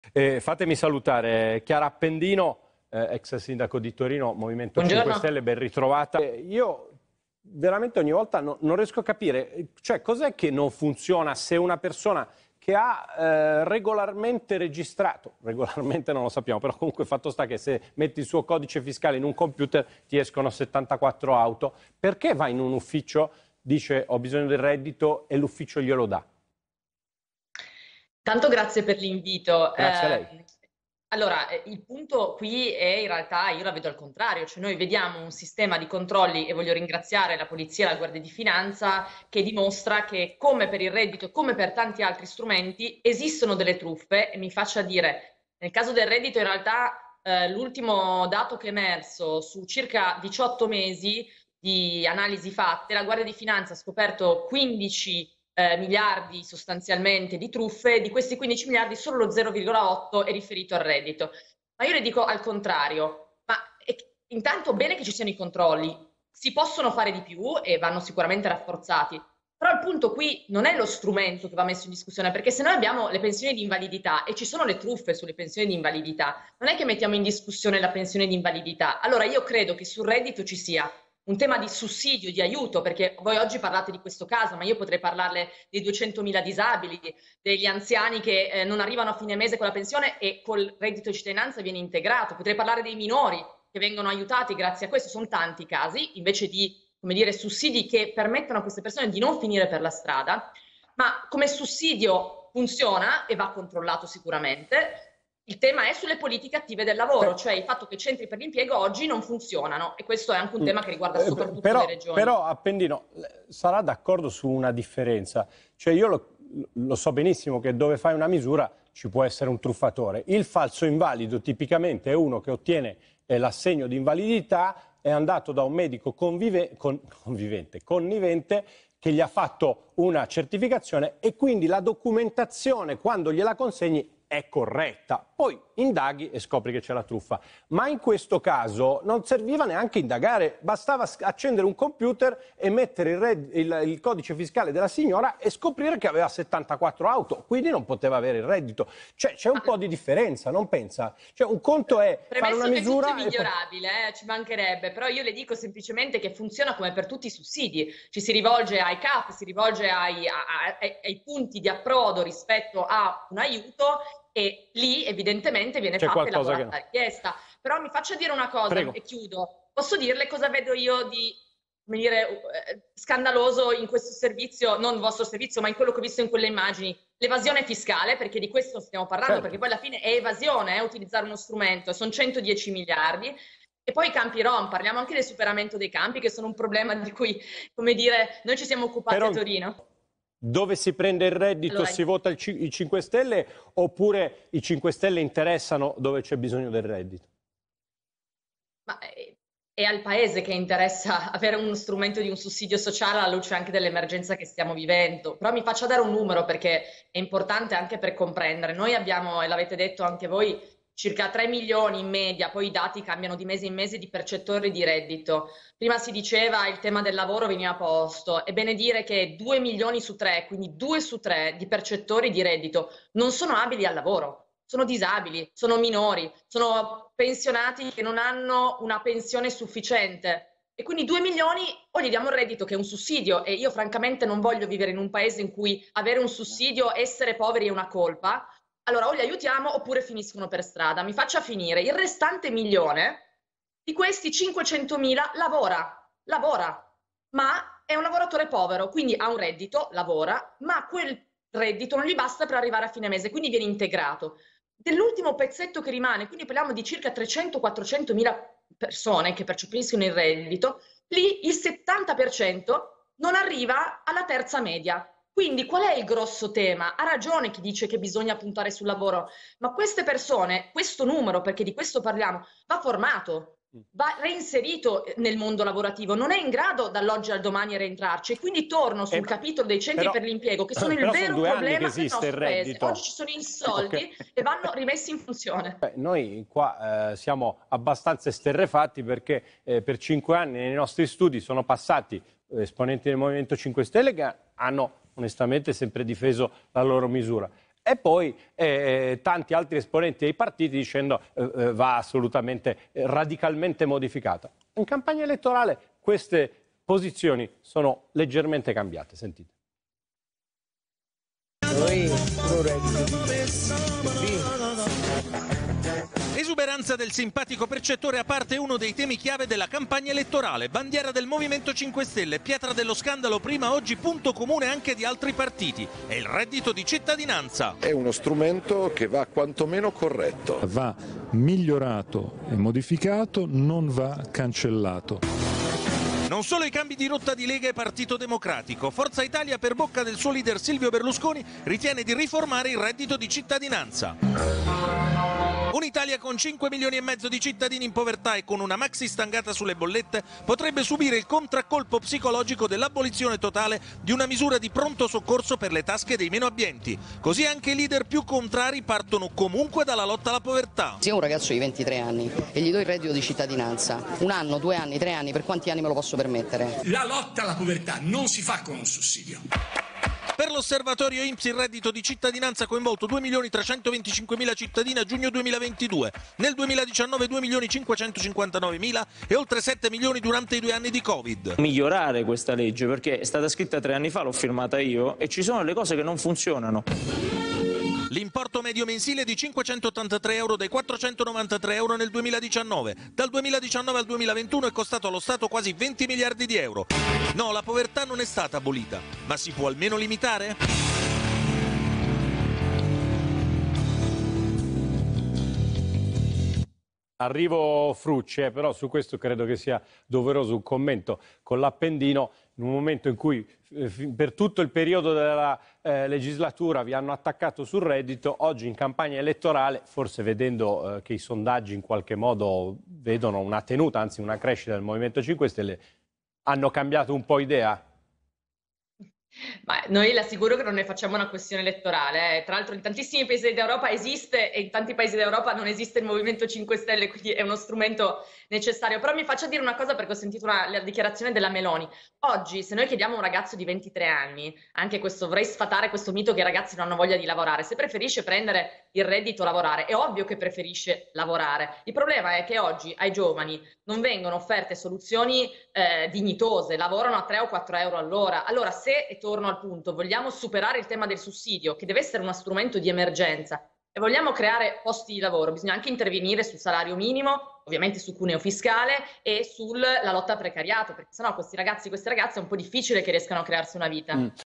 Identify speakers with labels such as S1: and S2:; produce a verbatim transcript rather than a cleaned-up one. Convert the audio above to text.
S1: Eh, fatemi salutare Chiara Appendino, eh, ex sindaco di Torino, Movimento
S2: Buongiorno.
S1: cinque Stelle, ben ritrovata. Eh, io veramente ogni volta no, non riesco a capire, cioè cos'è che non funziona se una persona che ha eh, regolarmente registrato, regolarmente non lo sappiamo, però comunque fatto sta che se metti il suo codice fiscale in un computer ti escono settantaquattro auto, perché va in un ufficio, dice ho bisogno del reddito e l'ufficio glielo dà?
S2: Tanto grazie per l'invito.
S1: Grazie a lei.
S2: Eh, allora, eh, il punto qui è in realtà, io la vedo al contrario, cioè noi vediamo un sistema di controlli e voglio ringraziare la Polizia e la Guardia di Finanza che dimostra che come per il reddito e come per tanti altri strumenti esistono delle truffe e mi faccia dire, nel caso del reddito in realtà eh, l'ultimo dato che è emerso su circa diciotto mesi di analisi fatte, la Guardia di Finanza ha scoperto quindici Eh, miliardi sostanzialmente di truffe, di questi quindici miliardi solo lo zero virgola otto è riferito al reddito. Ma io le dico al contrario, ma è, intanto bene che ci siano i controlli, si possono fare di più e vanno sicuramente rafforzati, però il punto qui non è lo strumento che va messo in discussione, perché se noi abbiamo le pensioni di invalidità e ci sono le truffe sulle pensioni di invalidità, non è che mettiamo in discussione la pensione di invalidità. Allora io credo che sul reddito ci sia un tema di sussidio, di aiuto, perché voi oggi parlate di questo caso, ma io potrei parlarle dei duecentomila disabili, degli anziani che eh, non arrivano a fine mese con la pensione e col reddito di cittadinanza viene integrato, potrei parlare dei minori che vengono aiutati grazie a questo, sono tanti casi, invece di, come dire, sussidi che permettono a queste persone di non finire per la strada, ma come sussidio funziona e va controllato sicuramente. Il tema è sulle politiche attive del lavoro, cioè il fatto che i centri per l'impiego oggi non funzionano e questo è anche un tema che riguarda soprattutto
S1: però,
S2: le regioni.
S1: Però Appendino sarà d'accordo su una differenza, cioè io lo, lo so benissimo che dove fai una misura ci può essere un truffatore. Il falso invalido tipicamente è uno che ottiene eh, l'assegno di invalidità, è andato da un medico convive, con, convivente, connivente, che gli ha fatto una certificazione e quindi la documentazione quando gliela consegni è corretta, poi indaghi e scopri che c'è la truffa. Ma in questo caso non serviva neanche indagare, bastava accendere un computer e mettere il, red, il, il codice fiscale della signora e scoprire che aveva settantaquattro auto, quindi non poteva avere il reddito. Cioè c'è un po' di differenza, non pensa? Cioè un conto è
S2: Premesso
S1: fare una misura...
S2: che tutto è migliorabile, eh, ci mancherebbe, però io le dico semplicemente che funziona come per tutti i sussidi, ci si rivolge ai C A F, si rivolge ai, ai, ai punti di approdo rispetto a un aiuto e lì evidentemente viene fatta elaborata la richiesta. Però mi faccia dire una cosa, Prego. E chiudo. Posso dirle cosa vedo io di, come dire, scandaloso in questo servizio, non il vostro servizio, ma in quello che ho visto in quelle immagini? L'evasione fiscale, perché di questo stiamo parlando, certo. Perché poi alla fine è evasione, eh, utilizzare uno strumento, sono centodieci miliardi. E poi i campi rom, parliamo anche del superamento dei campi, che sono un problema di cui, come dire, noi ci siamo occupati Però... a Torino.
S1: Dove si prende il reddito allora, si vota il C i cinque Stelle oppure i cinque Stelle interessano dove c'è bisogno del reddito?
S2: Ma è, è al Paese che interessa avere uno strumento di un sussidio sociale alla luce anche dell'emergenza che stiamo vivendo. Però mi faccia dare un numero perché è importante anche per comprendere. Noi abbiamo, e l'avete detto anche voi, circa tre milioni in media, poi i dati cambiano di mese in mese, di percettori di reddito. Prima si diceva il tema del lavoro veniva posto, è bene dire che due milioni su tre, quindi due su tre di percettori di reddito non sono abili al lavoro, sono disabili, sono minori, sono pensionati che non hanno una pensione sufficiente. E quindi due milioni o gli diamo il reddito che è un sussidio e io francamente non voglio vivere in un paese in cui avere un sussidio, essere poveri è una colpa. Allora o li aiutiamo oppure finiscono per strada. Mi faccia finire. Il restante milione, di questi cinquecentomila lavora, lavora, ma è un lavoratore povero, quindi ha un reddito, lavora, ma quel reddito non gli basta per arrivare a fine mese, quindi viene integrato. Dell'ultimo pezzetto che rimane, quindi parliamo di circa trecento quattrocentomila persone che percepiscono il reddito, lì il settanta per cento non arriva alla terza media. Quindi qual è il grosso tema? Ha ragione chi dice che bisogna puntare sul lavoro, ma queste persone, questo numero, perché di questo parliamo, va formato, va reinserito nel mondo lavorativo, non è in grado dall'oggi al domani a rientrarci. E quindi torno sul eh, capitolo dei centri
S1: però,
S2: per l'impiego, che sono il vero
S1: sono
S2: problema del nostro paese.
S1: Reddito.
S2: Oggi ci sono i soldi okay. e vanno rimessi in funzione.
S1: Beh, noi qua eh, siamo abbastanza esterrefatti perché eh, per cinque anni nei nostri studi sono passati eh, esponenti del Movimento cinque Stelle che hanno onestamente sempre difeso la loro misura. e poi eh, tanti altri esponenti dei partiti dicendo eh, eh, va assolutamente eh, radicalmente modificata. In campagna elettorale queste posizioni sono leggermente cambiate, sentite.
S3: Esuberanza del simpatico percettore a parte uno dei temi chiave della campagna elettorale, bandiera del Movimento cinque Stelle, pietra dello scandalo prima, oggi punto comune anche di altri partiti, è il reddito di cittadinanza.
S4: È uno strumento che va quantomeno corretto.
S5: Va migliorato e modificato, non va cancellato.
S3: Non solo i cambi di rotta di Lega e Partito Democratico, Forza Italia per bocca del suo leader Silvio Berlusconi ritiene di riformare il reddito di cittadinanza. Un'Italia con cinque milioni e mezzo di cittadini in povertà e con una maxi stangata sulle bollette potrebbe subire il contraccolpo psicologico dell'abolizione totale di una misura di pronto soccorso per le tasche dei meno abbienti. Così anche i leader più contrari partono comunque dalla lotta alla povertà.
S6: Se ho un ragazzo di ventitré anni e gli do il reddito di cittadinanza, un anno, due anni, tre anni, per quanti anni me lo posso permettere?
S7: La lotta alla povertà non si fa con un sussidio.
S3: Per l'osservatorio I N P S il reddito di cittadinanza ha coinvolto due milioni trecentoventicinquemila cittadini a giugno duemilaventidue, nel duemiladiciannove due milioni cinquecentocinquantanovemila e oltre sette milioni durante i due anni di Covid.
S8: Migliorare questa legge perché è stata scritta tre anni fa, l'ho firmata io e ci sono delle cose che non funzionano.
S3: L'importo medio mensile è di cinquecentottantatré euro dai quattrocentonovantatré euro nel duemiladiciannove. Dal duemiladiciannove al duemilaventuno è costato allo Stato quasi venti miliardi di euro. No, la povertà non è stata abolita, ma si può almeno limitare?
S1: Arrivo Frucci, eh, però su questo credo che sia doveroso un commento con l'Appendino, in un momento in cui eh, per tutto il periodo della eh, legislatura vi hanno attaccato sul reddito, oggi in campagna elettorale, forse vedendo eh, che i sondaggi in qualche modo vedono una tenuta, anzi una crescita del Movimento cinque Stelle, hanno cambiato un po' idea?
S2: Ma noi le assicuro che non ne facciamo una questione elettorale. Eh. Tra l'altro in tantissimi paesi d'Europa esiste e in tanti paesi d'Europa non esiste il Movimento cinque Stelle, quindi è uno strumento necessario. Però mi faccia dire una cosa perché ho sentito una, la dichiarazione della Meloni. Oggi se noi chiediamo a un ragazzo di ventitré anni, anche questo, vorrei sfatare questo mito che i ragazzi non hanno voglia di lavorare, se preferisce prendere il reddito o lavorare, è ovvio che preferisce lavorare. Il problema è che oggi ai giovani non vengono offerte soluzioni eh, dignitose, lavorano a tre o quattro euro all'ora. Allora se, e torno al punto, vogliamo superare il tema del sussidio, che deve essere uno strumento di emergenza, e vogliamo creare posti di lavoro, bisogna anche intervenire sul salario minimo, ovviamente su cuneo fiscale e sulla lotta al precariato, perché sennò questi ragazzi e queste ragazze è un po' difficile che riescano a crearsi una vita. Mm.